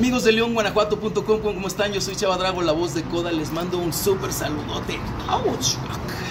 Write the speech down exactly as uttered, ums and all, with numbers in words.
Amigos de león guanajuato punto com, ¿cómo están? Yo soy Chava Drago, la voz de Coda. Les mando un súper saludote. ¡Auch!